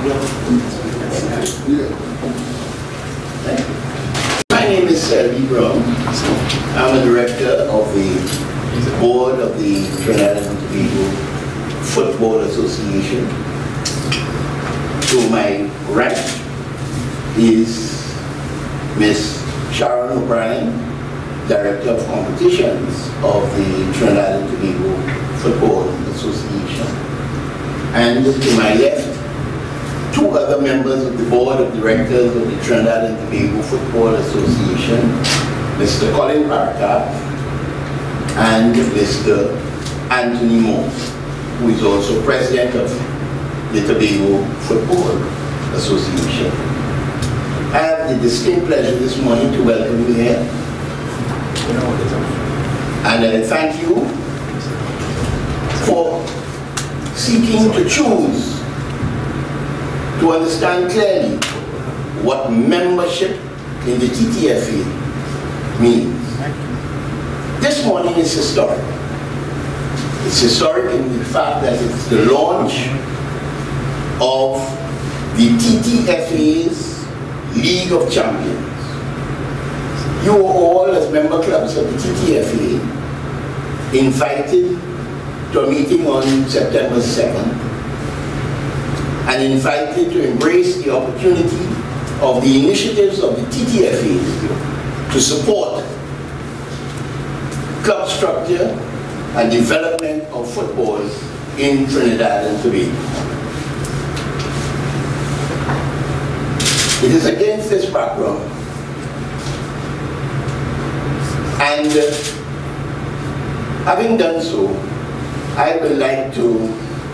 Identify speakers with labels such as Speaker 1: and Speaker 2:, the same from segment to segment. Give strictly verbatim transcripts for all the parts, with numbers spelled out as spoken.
Speaker 1: My name is Selby Brown. I'm a director of the board of the Trinidad and Tobago Football Association. To my right is Miss Sharon O'Brien, Director of Competitions of the Trinidad and Tobago Football Association. And to my left, two other members of the Board of Directors of the Trinidad and Tobago Football Association, Mister Colin Barker and Mister Anthony Moore, who is also President of the Tobago Football Association. I have the distinct pleasure this morning to welcome you here. And I thank you for seeking to choose to understand clearly what membership in the T T F A means. This morning is historic. It's historic in the fact that it's the launch of the T T F A's League of Champions. You are all, as member clubs of the T T F A, invited to a meeting on September second and invited to embrace the opportunity of the initiatives of the T T F A to support club structure and development of football in Trinidad and Tobago. It is against this background and uh, having done so, I would like to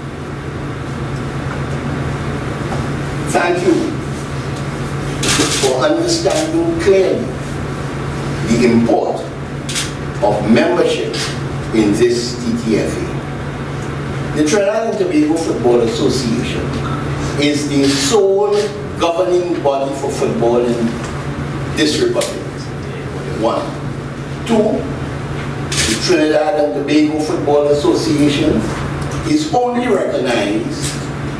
Speaker 1: thank you for understanding clearly the import of membership in this T T F A. The Trinidad and Tobago Football Association is the sole governing body for football in this republic. One. Two, the Trinidad and Tobago Football Association is only recognized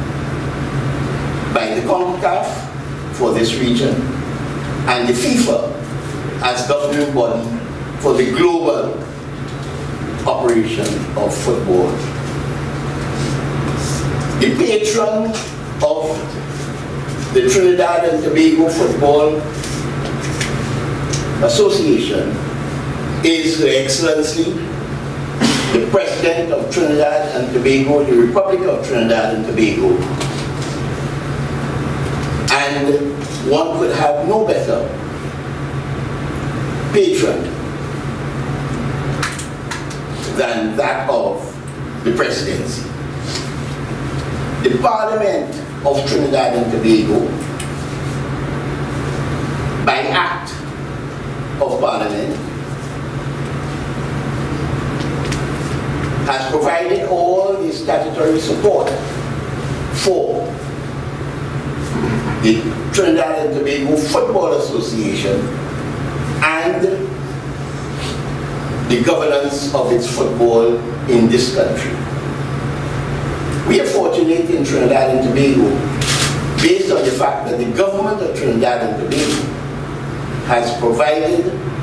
Speaker 1: by the CONCACAF for this region and the FIFA as governing body for the global operation of football. The patron of the Trinidad and Tobago Football Association is Her Excellency, the President of Trinidad and Tobago, the Republic of Trinidad and Tobago. And one could have no better patron than that of the Presidency. The Parliament of Trinidad and Tobago, by Act of Parliament, has provided all the statutory support for the Trinidad and Tobago Football Association and the governance of its football in this country. We are fortunate in Trinidad and Tobago based on the fact that the government of Trinidad and Tobago has provided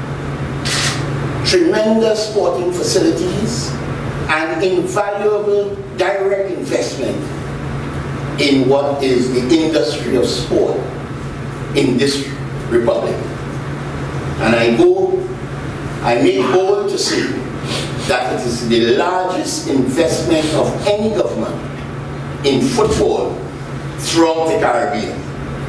Speaker 1: tremendous sporting facilities and invaluable direct investment in what is the industry of sport in this republic. And I go, I make bold to say that it is the largest investment of any government in football throughout the Caribbean.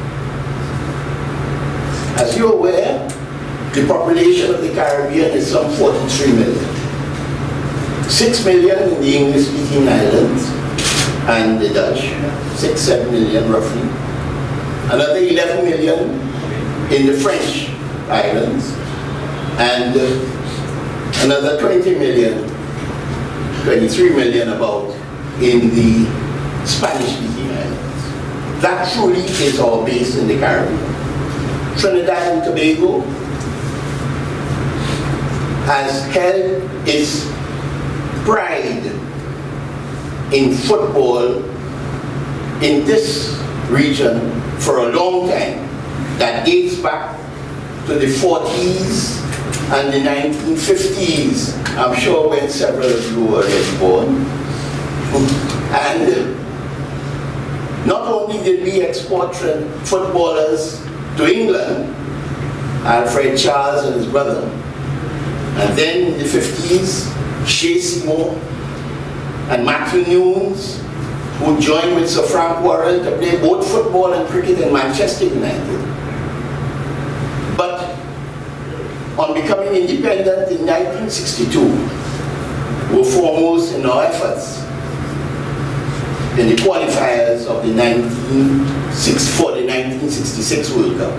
Speaker 1: As you're aware, the population of the Caribbean is some forty-three million. six million in the English-speaking islands and the Dutch, six, seven million roughly. Another eleven million in the French islands, and uh, another twenty million, twenty-three million about in the Spanish-speaking islands. That truly is our base in the Caribbean. Trinidad and Tobago has held its pride in football in this region for a long time, that dates back to the forties and the nineteen fifties. I'm sure when several of you were already born. And not only did we export footballers to England, Alfred Charles and his brother, and then in the fifties, Shea Seymour and Matthew Nunes, who joined with Sir Frank Warren to play both football and cricket in Manchester United. But on becoming independent in nineteen sixty-two, were foremost in our efforts in the qualifiers of the nineteen sixty-four, the nineteen sixty-six World Cup.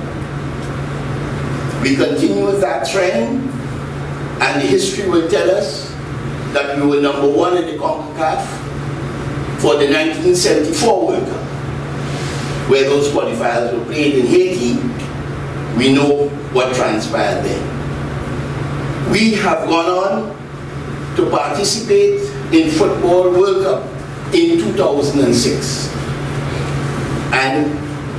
Speaker 1: We continued that trend, and the history will tell us that we were number one in the CONCACAF for the nineteen seventy-four World Cup, where those qualifiers were played in Haiti. We know what transpired there. We have gone on to participate in Football World Cup in two thousand six. And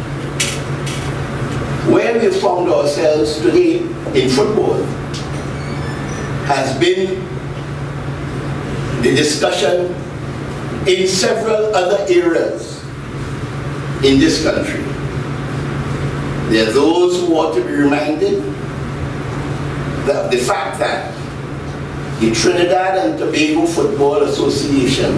Speaker 1: where we found ourselves today in football has been the discussion in several other areas in this country. There are those who want to be reminded that the fact that the Trinidad and Tobago Football Association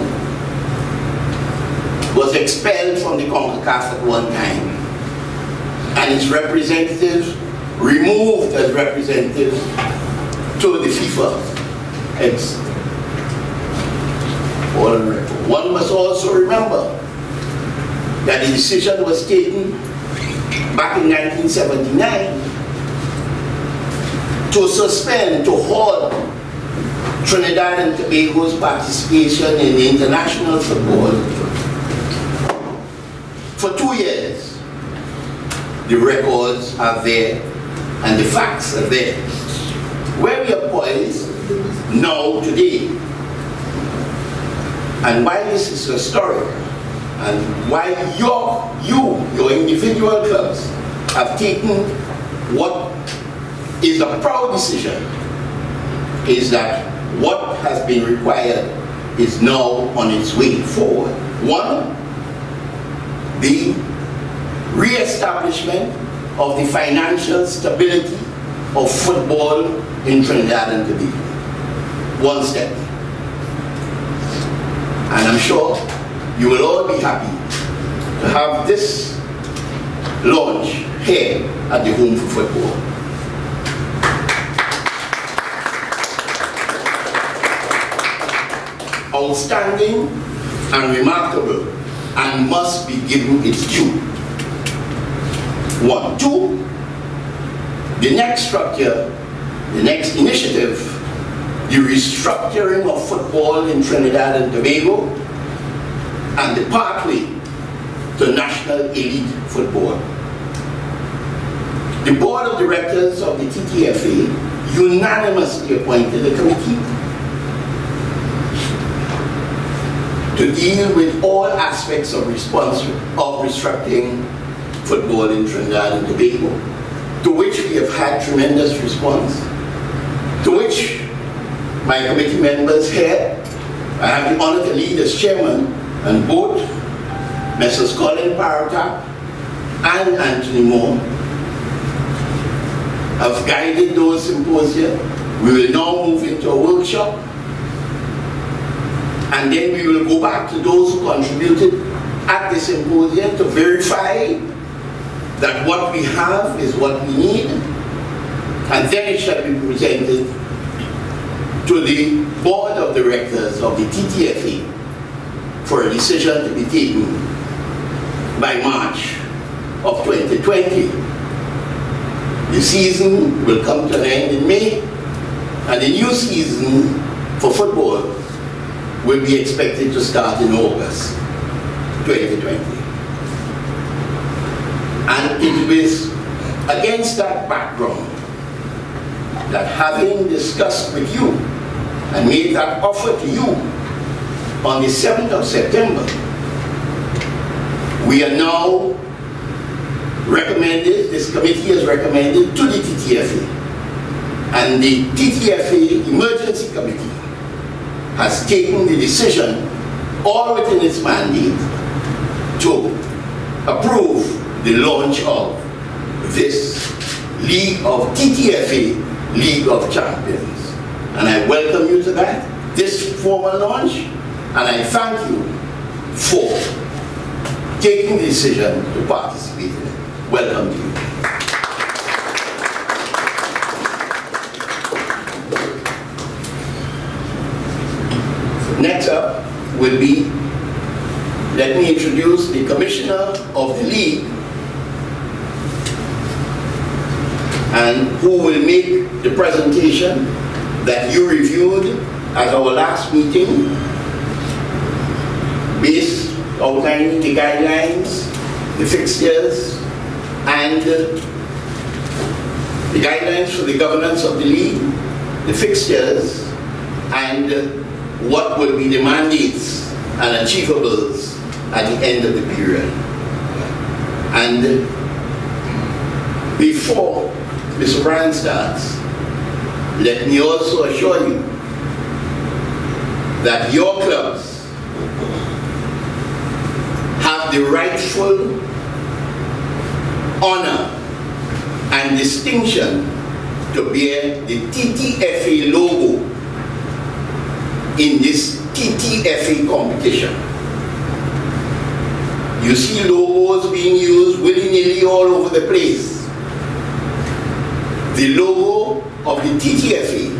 Speaker 1: was expelled from the CONCACAF at one time, and its representatives removed as representatives to the FIFA. It's all on record. One must also remember that the decision was taken back in nineteen seventy-nine to suspend, to halt Trinidad and Tobago's participation in international football for two years. The records are there and the facts are there. Where we are poised now today, and why this is historic, and why your, you, your individual clubs have taken what is a proud decision, is that what has been required is now on its way forward. One, the re-establishment of the financial stability of football in Trinidad and Tobago. One step. And I'm sure you will all be happy to have this launch here at the Home for Football. Outstanding and remarkable, and must be given its due. One. Two, the next structure, the next initiative, the restructuring of football in Trinidad and Tobago, and the pathway to national elite football. The board of directors of the T T F A unanimously appointed a committee to deal with all aspects of response of restructuring football in Trinidad and Tobago, to which we have had tremendous response, to which my committee members here, I have the honor to lead as chairman, and both Messrs Colin Parata and Anthony Moore have guided those symposia. We will now move into a workshop, and then we will go back to those who contributed at the symposium to verify that what we have is what we need, and then it shall be presented to the board of directors of the T T F A for a decision to be taken by March of twenty twenty. The season will come to an end in May, and the new season for football will be expected to start in August twenty twenty. And it was against that background that, having discussed with you and made that offer to you on the seventh of September, we are now recommended, this committee has recommended to the T T F A. And the T T F A Emergency Committee has taken the decision, all within its mandate, to approve the launch of this League of T T F A League of Champions. And I welcome you to that, this formal launch, and I thank you for taking the decision to participate in it. Welcome to you. Next up will be, let me introduce the Commissioner of the League, and who will make the presentation that you reviewed at our last meeting, based outlining the guidelines, the fixtures, and the guidelines for the governance of the League, the fixtures, and what will be the mandates and achievables at the end of the period. And before Mister Bryan starts, let me also assure you that your clubs have the rightful honor and distinction to bear the T T F A logo in this T T F A competition. You see logos being used willy-nilly all over the place. The logo of the T T F A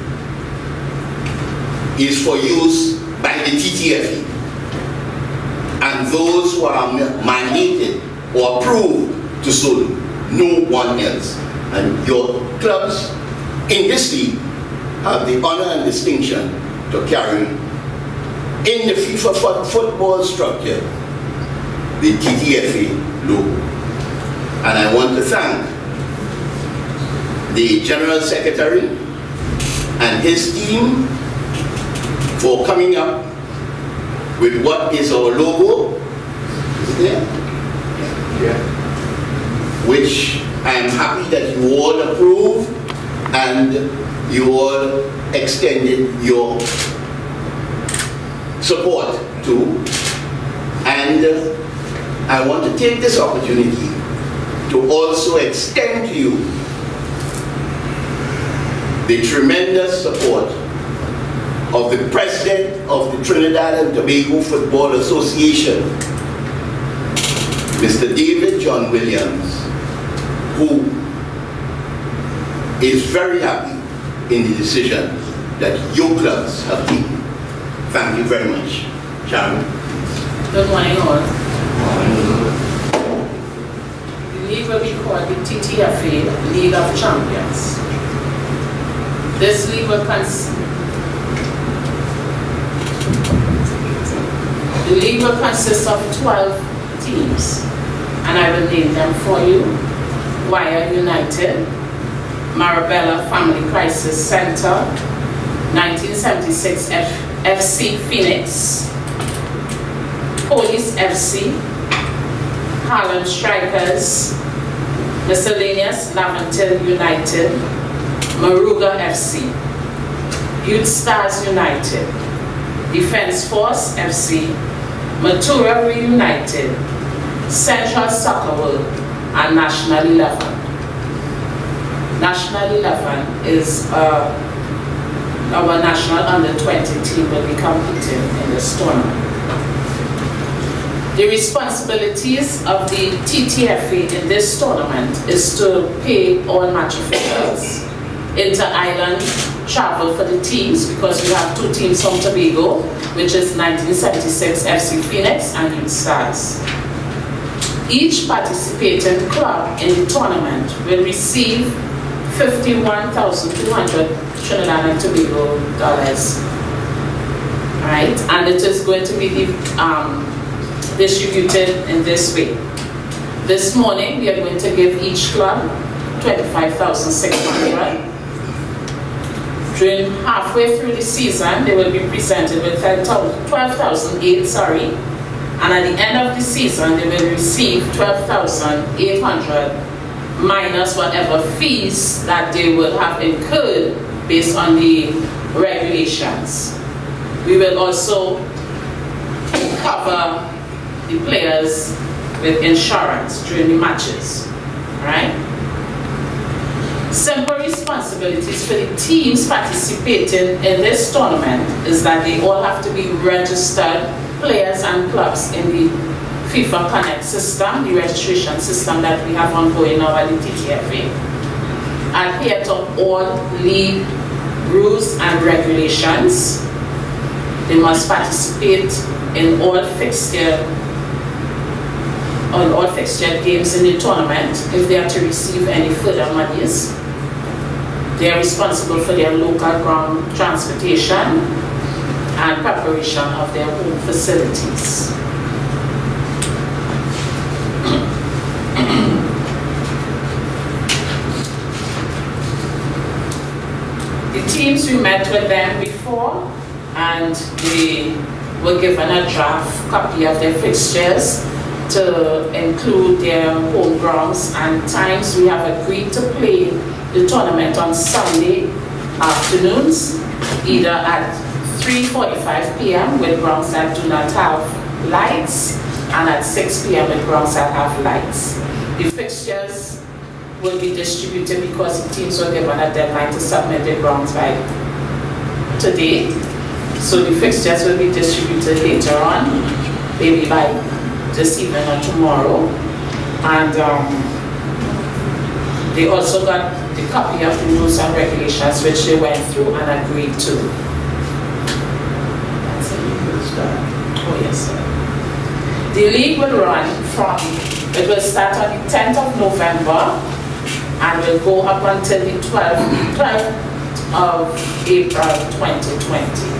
Speaker 1: is for use by the T T F A and those who are mandated or approved to so do, no one else. And your clubs in this league have the honor and distinction to carry in the FIFA football structure the T T F A logo. And I want to thank the General Secretary and his team for coming up with what is our logo. Is it there? Yeah. Which I am happy that you all approved and you all extended your support to. And uh, I want to take this opportunity to also extend to you the tremendous support of the President of the Trinidad and Tobago Football Association, Mister David John Williams, who is very happy in the decision that your clubs have taken. Thank you very much. Chairman.
Speaker 2: Good morning all. The league will be called the T T F A League of Champions. This league will consist The league will consist of twelve teams, and I will name them for you. Wire United, Marabella Family Crisis Center, nineteen seventy-six F C Phoenix, Police F C, Harlem Strikers, Miscellaneous Laventille United, Maruga F C, Youth Stars United, Defense Force F C, Matura Reunited, Central Soccer World, and National eleven. National eleven is uh, our national under twenty team will be competing in this tournament. The responsibilities of the T T F A in this tournament is to pay all match officials, inter-island travel for the teams, because we have two teams from Tobago, which is nineteen seventy-six F C Phoenix and Youth Stars. Each participating club in the tournament will receive fifty-one thousand two hundred Trinidad and Tobago dollars. Right? And it is going to be um, distributed in this way. This morning, we are going to give each club twenty-five thousand six hundred. During halfway through the season, they will be presented with twelve thousand eight, sorry, And at the end of the season, they will receive twelve thousand eight hundred minus whatever fees that they will have incurred based on the regulations. We will also cover the players with insurance during the matches, right? Simple responsibilities for the teams participating in this tournament is that they all have to be registered players and clubs in the FIFA Connect system, the registration system that we have ongoing now at the T T F A. Adhere to all league rules and regulations. They must participate in all fixture on all fixture games in the tournament if they are to receive any further monies. They are responsible for their local ground transportation and preparation of their home facilities. The teams, we met with them before and they were given a draft copy of their fixtures to include their home grounds and times. We have agreed to play the tournament on Sunday afternoons, either at three forty-five p m with grounds that do not have lights, and at six p m with grounds that have lights. The fixtures will be distributed because the teams were given a deadline to submit their grounds by today. So the fixtures will be distributed later on, maybe by this evening or tomorrow. And um, they also got the copy of the rules and regulations which they went through and agreed to. That's it. Oh yes, sir. The league will run from, it will start on the tenth of November and will go up until the twelfth of April twenty twenty.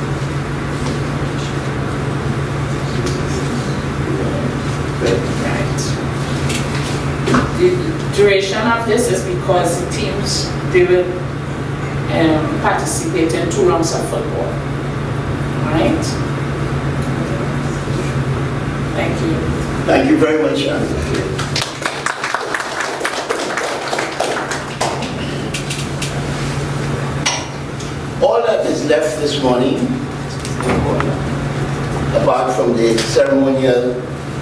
Speaker 2: Right. The duration of this is because the teams, they will um, participate in two rounds of football. Alright? Thank you.
Speaker 1: Thank you very much, Anne. All that is left this morning, apart from the ceremonial,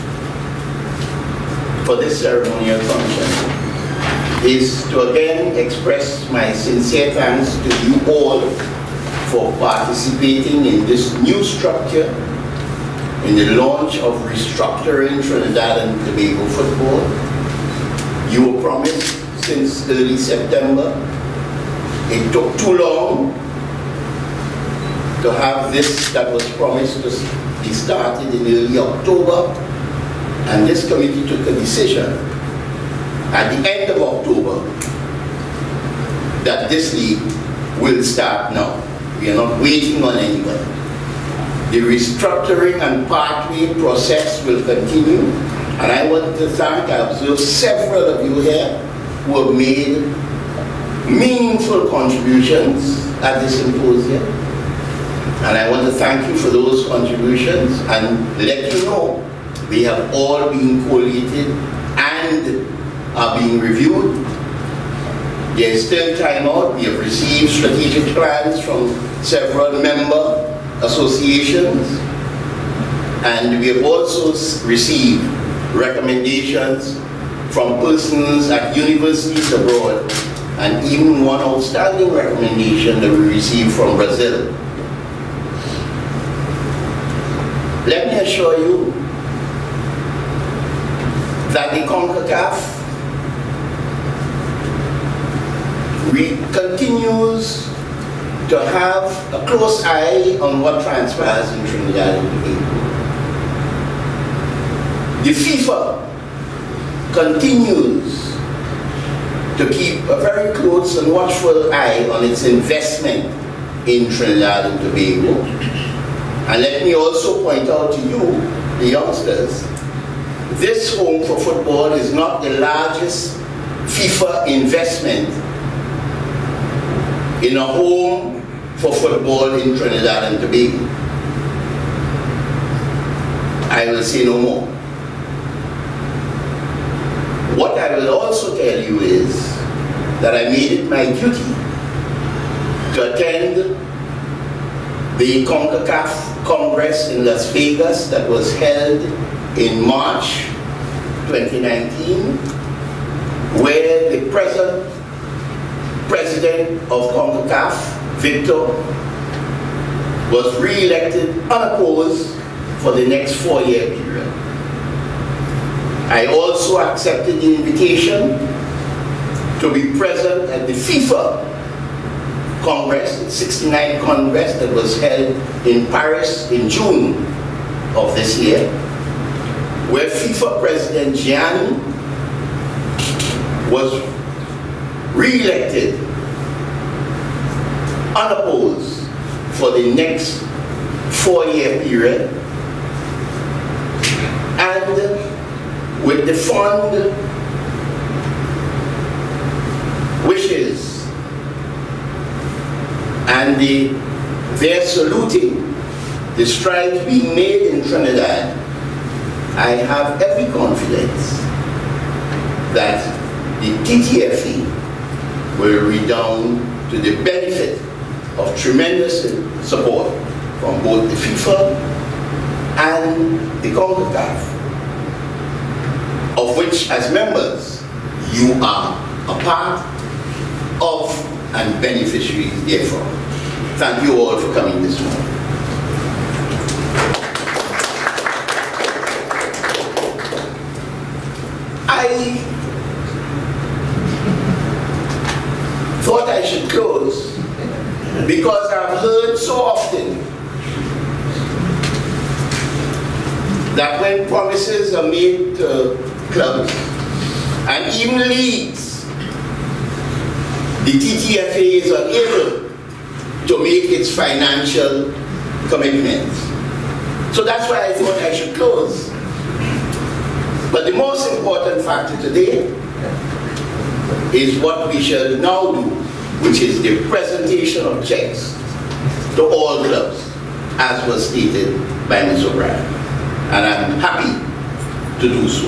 Speaker 1: for this ceremonial function, is to again express my sincere thanks to you all for participating in this new structure, in the launch of restructuring Trinidad and Tobago football. You were promised since early September. It took too long to have this that was promised to be started in early October, and this committee took a decision at the end of October that this league will start now. We are not waiting on anyone. The restructuring and pathway process will continue, and I want to thank, I observe several of you here who have made meaningful contributions at this symposium. And I want to thank you for those contributions and let you know we have all been collated and are being reviewed. There is still time out. We have received strategic plans from several member associations, and we have also received recommendations from persons at universities abroad, and even one outstanding recommendation that we received from Brazil. Let me assure you that the CONCACAF continues to have a close eye on what transpires in Trinidad and Tobago. The FIFA continues to keep a very close and watchful eye on its investment in Trinidad and Tobago. And let me also point out to you, the youngsters, this Home for Football is not the largest FIFA investment in a home for football in Trinidad and Tobago. I I will say no more. What I will also tell you is that I made it my duty to attend the CONCACAF Congress in Las Vegas that was held in March twenty nineteen, where the present president of CONCACAF, Victor, was re-elected unopposed for the next four-year period. I also accepted the invitation to be present at the FIFA Congress, the sixty-ninth Congress that was held in Paris in June of this year, where FIFA President Gianni was re-elected unopposed for the next four-year period, and with the fond wishes and the, their saluting the strides being made in Trinidad, I have every confidence that the T T F A will redound to the benefit of tremendous support from both the FIFA and the CONCACAF, of which, as members, you are a part of and beneficiaries therefrom. Thank you all for coming this morning. I thought I should close because I've heard so often that when promises are made to clubs and even leagues, the T T F A is unable to make its financial commitments. So that's why I thought I should close. But the most important factor today is what we shall now do, which is the presentation of checks to all clubs, as was stated by Miz O'Brien. And I'm happy to do so.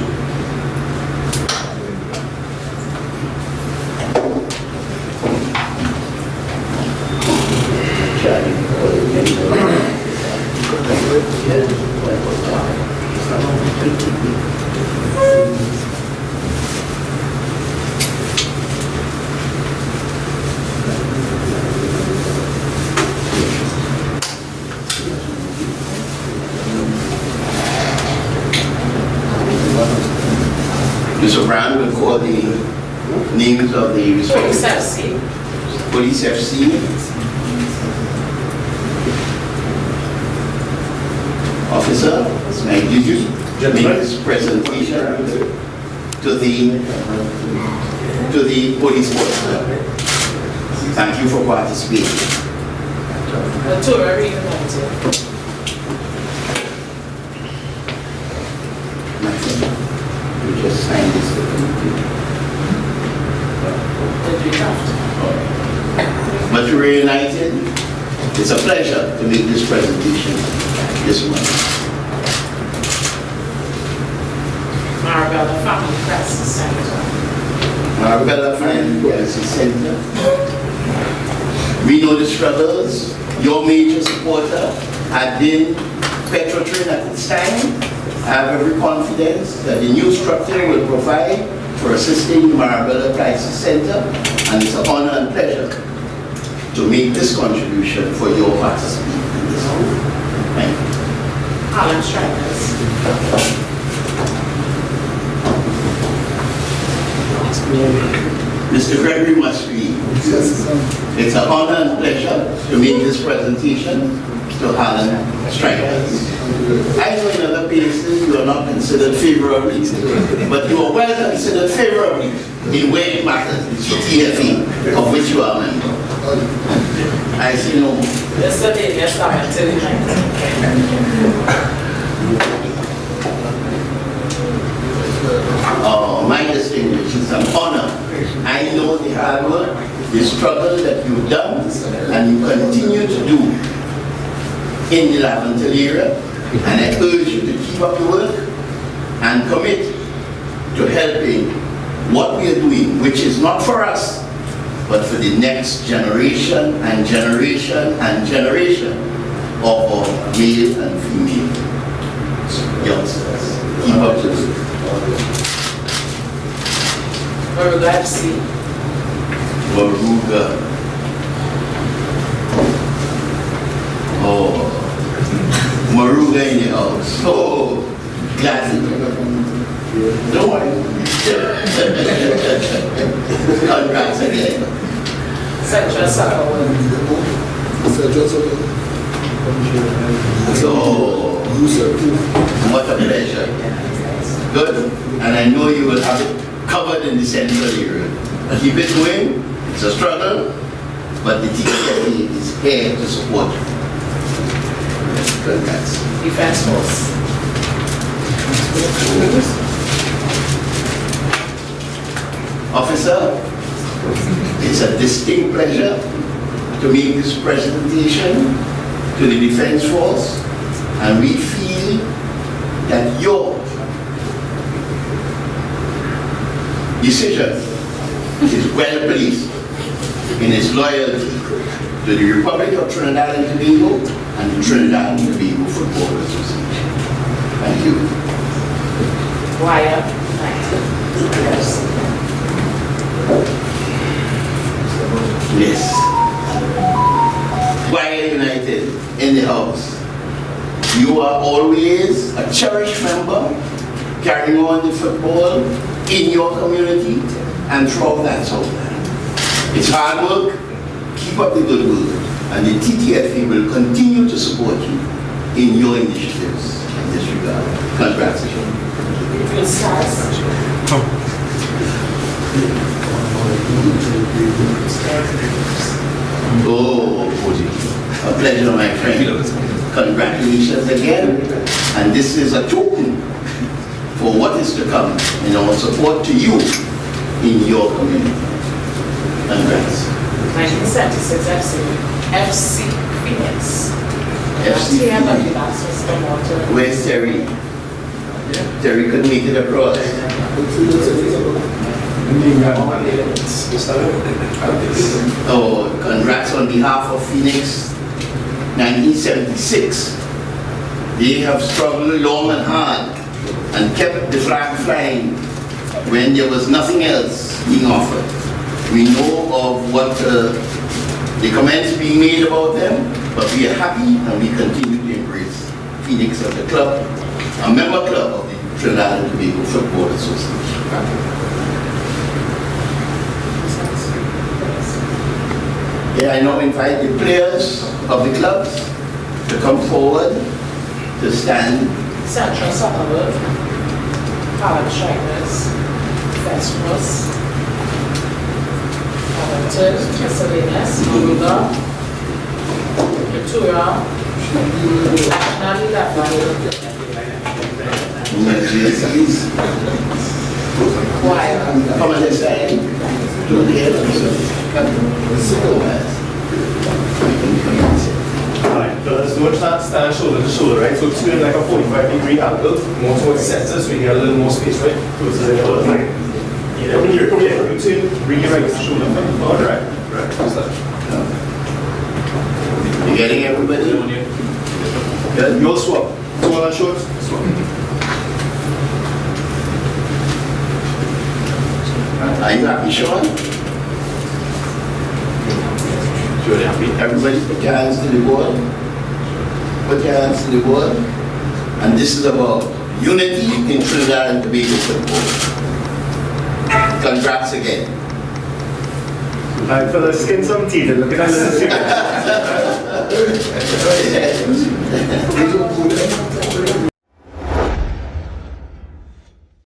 Speaker 1: Mister Brown will call the names of the
Speaker 2: Police F C.
Speaker 1: Police F C. Officer, it's my duty to make this presentation to the to the police force. Thank you for participating.
Speaker 2: The tour are reunited.
Speaker 1: You just sign this document. But we're reunited. It's a pleasure to make this presentation this morning.
Speaker 2: Marabella Family Crisis Center.
Speaker 1: Marabella Family Crisis Center. We know the struggles. Your major supporter had been Petrotrin at its time. I have every confidence that the new structure will provide for assisting the Marabella Crisis Center, and it's an honor and pleasure to make this contribution for your participation in this. Thank you.
Speaker 2: Alan Strikers.
Speaker 1: Mister Gregory Musgrave, it's an honor and pleasure to make this presentation to Alan Strikers. I know in other places you are not considered favorably, but you are well considered favorably in where it matters, the T T F A, of which you are a member. I see no more.
Speaker 2: Yesterday, yes, I am telling
Speaker 1: Oh, my distinguished, it's an honor. I know the hard work, the struggle that you've done, and you continue to do in the Laventille area, and I urge you to keep keep up the work and commit to helping what we are doing, which is not for us, but for the next generation and generation and generation of our male and female youngsters. Keep up the work.
Speaker 2: Maruga F C.
Speaker 1: Maruga. Oh, Maruga in the house. Oh, glad to don't worry. Congrats again.
Speaker 2: Central Soccer World.
Speaker 3: Central Soccer.
Speaker 1: So, what a pleasure. Good. And I know you will have it covered in the central area. Keep it going. It's a struggle, but the T T F A is here to support you. Congrats.
Speaker 2: Defense Force.
Speaker 1: Officer, it's a distinct pleasure to make this presentation to the Defense Force, and we feel that your decision is well placed in its loyalty to the Republic of Trinidad and Tobago and the Trinidad and Tobago Football Association. Thank you.
Speaker 2: Wire United.
Speaker 1: Yes. Wire United in the house. You are always a cherished member, carrying on the football in your community and throughout that Southland. It's hard work. Keep up the good work, and the T T F A will continue to support you in your initiatives in this regard. Congrats again.
Speaker 2: Good stars.
Speaker 1: Oh, a pleasure, my friend. Congratulations again. And this is a token for what is to come in our support to you in your community. Congrats.
Speaker 2: nineteen seventy-six F C. F C Phoenix.
Speaker 1: F C Where's Terry? Terry couldn't make it across. Oh, congrats on behalf of Phoenix. nineteen seventy-six. They have struggled long and hard and kept the flag flying when there was nothing else being offered. We know of what uh, the comments being made about them, but we are happy and we continue to embrace Phoenix as a club, a member club of the Trinidad and Tobago Football Association. Yeah, I now invite the players of the clubs to come forward to stand.
Speaker 2: Central Soccer World. Power Strikers. Defense Force. Arlington. Miscellaneous. Maruga. Victoria. National eleven. Wire.
Speaker 1: Come on this side. To the head of the
Speaker 4: Alright, fellas, don't start stand shoulder to shoulder, right? So it's doing like a forty-five degree angle, more towards the center, so we get a little more space, right? Towards the other line. Yeah, when you're coming in, you turn, bring your right shoulder forward, right? Right, just that.
Speaker 1: You getting everybody?
Speaker 4: Yeah, you'll swap. Tall and short, swap.
Speaker 1: Are you happy, Sean?
Speaker 4: Sure, happy.
Speaker 1: Everybody put your hands to the board. Put your hands to the board. And this is about unity in Trinidad and Tobago football. Congrats again.
Speaker 4: Alright, fellas, skin some teeth and look at that little